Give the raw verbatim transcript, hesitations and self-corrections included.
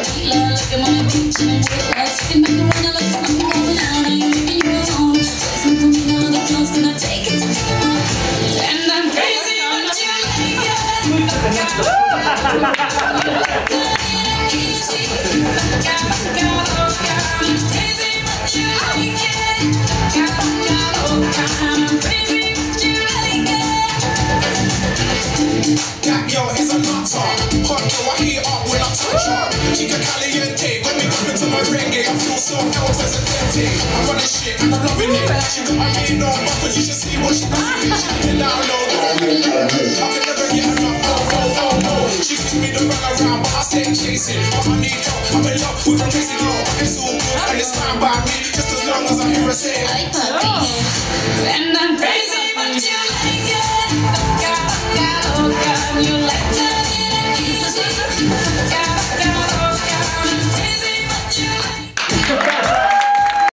That girl is a nutter. Hot girl, I heat up when I touch her. Chica caliente, when we come into my reggae, I feel so El Presidente. I'm running shit and I'm loving it. She got my really no buckle, you should see what she does with it. She get down low, I can never get enough. Oh, oh, oh, oh. She gives me the run around, but I stay chasing. But I need help, I'm in love with a crazy girl. It's all good and it's fine by me, just as long as I hear her say it. And I'm crazy, but you like it.